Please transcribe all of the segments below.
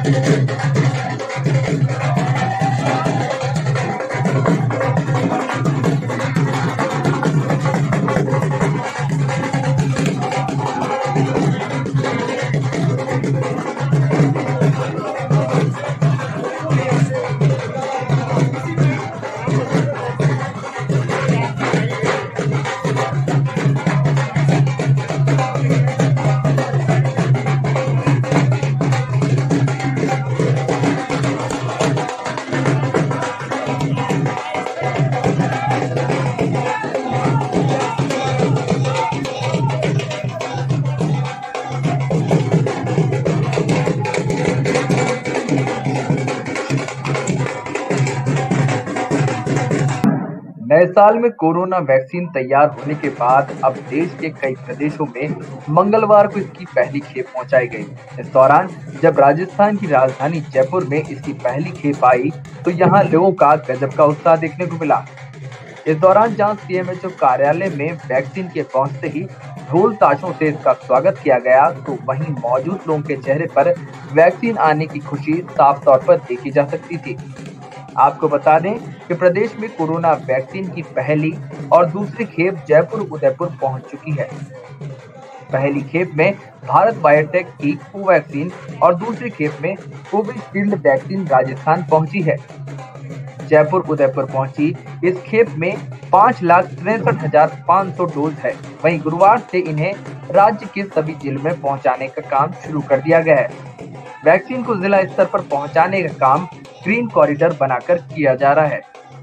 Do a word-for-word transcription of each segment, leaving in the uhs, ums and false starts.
नए साल में कोरोना वैक्सीन तैयार होने के बाद अब देश के कई प्रदेशों में मंगलवार को इसकी पहली खेप पहुंचाई गई। इस दौरान जब राजस्थान की राजधानी जयपुर में इसकी पहली खेप आई तो यहां लोगों का गजब का उत्साह देखने को मिला। इस दौरान जहां सीएमएचओ कार्यालय में वैक्सीन के पहुंचते ही ढोल ताशों से इसका स्वागत किया गया, तो वहीं मौजूद लोगों के चेहरे पर वैक्सीन आने की खुशी साफ तौर पर देखी जा सकती थी। आपको बता दें कि प्रदेश में कोरोना वैक्सीन की पहली और दूसरी खेप जयपुर उदयपुर पहुंच चुकी है। पहली खेप में भारत बायोटेक की कोवैक्सीन और दूसरी खेप में कोविशील्ड वैक्सीन राजस्थान पहुंची है। जयपुर उदयपुर पहुंची इस खेप में पाँच लाख तिरसठ हजार पाँच सौ डोज है। वहीं गुरुवार से इन्हें राज्य के सभी जिलों में पहुंचाने का काम शुरू कर दिया गया है। वैक्सीन को जिला स्तर पर पहुंचाने का काम ग्रीन कॉरिडोर बनाकर किया जा रहा है।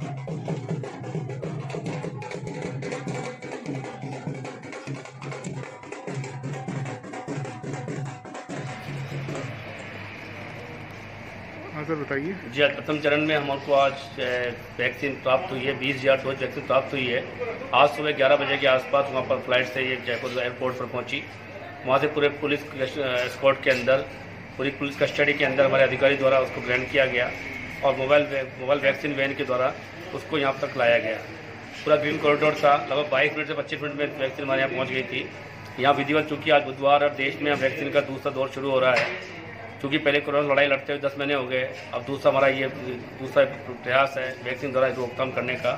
हाँ सर बताइए। जी, प्रथम चरण में हमको आज वैक्सीन प्राप्त हुई है। बीस हजार डोज वैक्सीन प्राप्त हुई है। आज सुबह ग्यारह बजे के आसपास वहाँ पर फ्लाइट से ये जयपुर एयरपोर्ट पर पहुँची। वहाँ से पूरे पुलिस एस्कॉर्ट के अंदर, पूरी पुलिस कस्टडी के अंदर हमारे अधिकारी द्वारा उसको ग्रहण किया गया और मोबाइल मोबाइल वैक्सीन वैन के द्वारा उसको यहाँ तक लाया गया। पूरा ग्रीन कॉरिडोर था। लगभग बाईस मिनट से पच्चीस मिनट में वैक्सीन हमारे यहाँ पहुँच गई थी। यहाँ विधिवत चूँकि आज बुधवार और देश में वैक्सीन का दूसरा दौर शुरू हो रहा है। क्योंकि पहले कोरोना लड़ाई लड़ते हुए दस महीने हो गए, अब दूसरा हमारा ये दूसरा प्रयास है वैक्सीन द्वारा रोकथाम करने का।